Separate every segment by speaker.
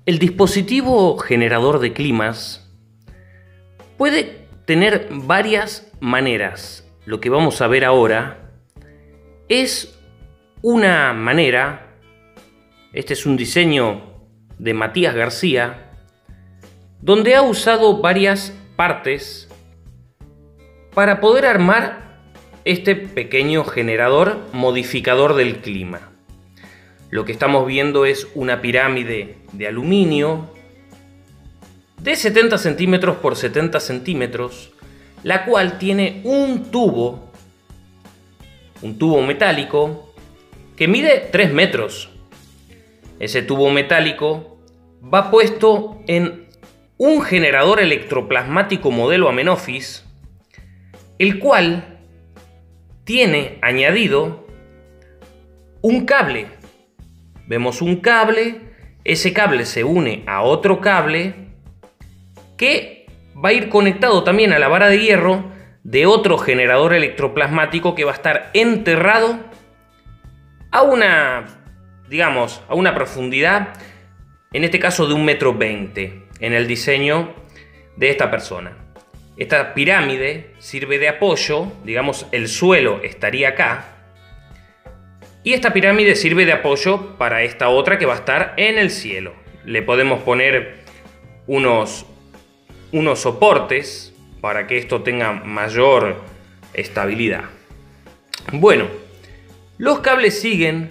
Speaker 1: El dispositivo generador de climas puede tener varias maneras. Lo que vamos a ver ahora es una manera. Este es un diseño de Matías García, donde ha usado varias partes para poder armar este pequeño generador modificador del clima. Lo que estamos viendo es una pirámide de aluminio de 70 centímetros por 70 centímetros, la cual tiene un tubo metálico que mide 3 metros. Ese tubo metálico va puesto en un generador electroplasmático modelo Amenophis, el cual tiene añadido un cable. Vemos un cable, ese cable se une a otro cable que va a ir conectado también a la vara de hierro de otro generador electroplasmático que va a estar enterrado a una profundidad, en este caso de 1,20 m, en el diseño de esta persona. Esta pirámide sirve de apoyo, digamos, el suelo estaría acá, y esta pirámide sirve de apoyo para esta otra que va a estar en el cielo. Le podemos poner unos soportes para que esto tenga mayor estabilidad. Bueno, los cables siguen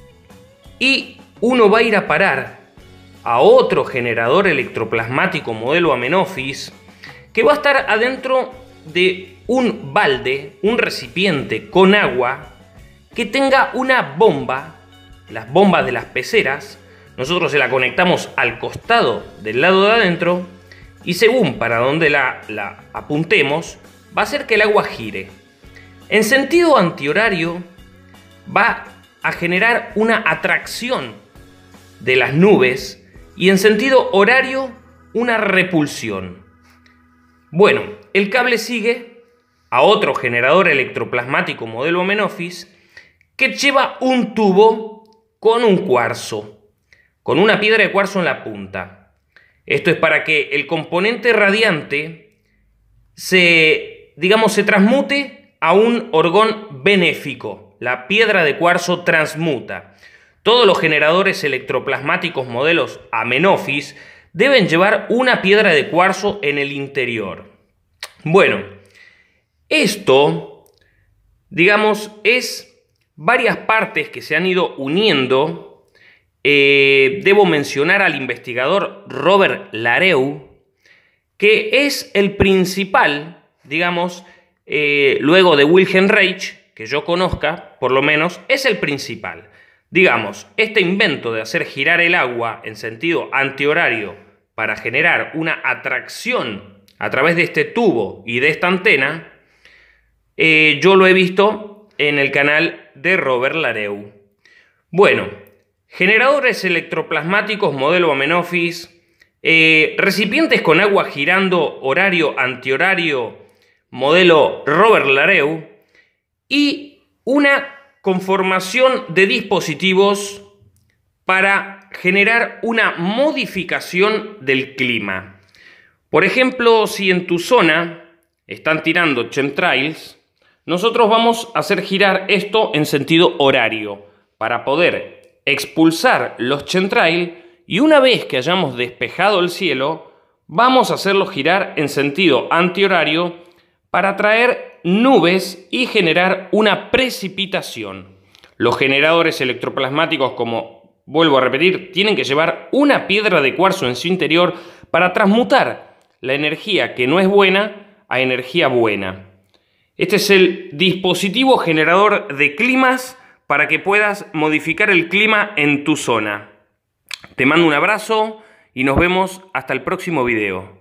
Speaker 1: y uno va a ir a parar a otro generador electroplasmático modelo Amenophis que va a estar adentro de un balde, un recipiente con agua que tenga una bomba, las bombas de las peceras. Nosotros se la conectamos al costado del lado de adentro y según para donde la apuntemos va a hacer que el agua gire. En sentido antihorario va a generar una atracción de las nubes y en sentido horario una repulsión. Bueno, el cable sigue a otro generador electroplasmático modelo Amenophis que lleva un tubo con un cuarzo, con una piedra de cuarzo en la punta. Esto es para que el componente radiante se transmute a un orgón benéfico. La piedra de cuarzo transmuta. Todos los generadores electroplasmáticos modelos Amenophis deben llevar una piedra de cuarzo en el interior. Bueno, esto, es varias partes que se han ido uniendo. Debo mencionar al investigador Robert Lareu, que es el principal, luego de Wilhelm Reich, que yo conozca, por lo menos, es el principal. Este invento de hacer girar el agua en sentido antihorario para generar una atracción a través de este tubo y de esta antena, yo lo he visto en el canal de Robert Lareu. Bueno, generadores electroplasmáticos modelo Amenophis, recipientes con agua girando horario antihorario modelo Robert Lareu y una conformación de dispositivos para generar una modificación del clima. Por ejemplo, si en tu zona están tirando chemtrails, nosotros vamos a hacer girar esto en sentido horario para poder expulsar los chemtrails y una vez que hayamos despejado el cielo, vamos a hacerlo girar en sentido antihorario para traer nubes y generar una precipitación. Los generadores electroplasmáticos, como vuelvo a repetir, tienen que llevar una piedra de cuarzo en su interior para transmutar la energía que no es buena a energía buena. Este es el dispositivo generador de climas para que puedas modificar el clima en tu zona. Te mando un abrazo y nos vemos hasta el próximo video.